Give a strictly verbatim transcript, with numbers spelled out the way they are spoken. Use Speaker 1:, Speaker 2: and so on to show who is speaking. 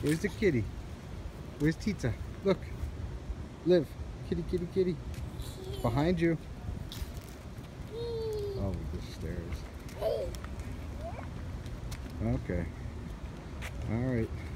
Speaker 1: Where's the kitty? Where's Tita? Look. Liv. Kitty, kitty, kitty. Behind you. Oh, the stairs. Okay. All right.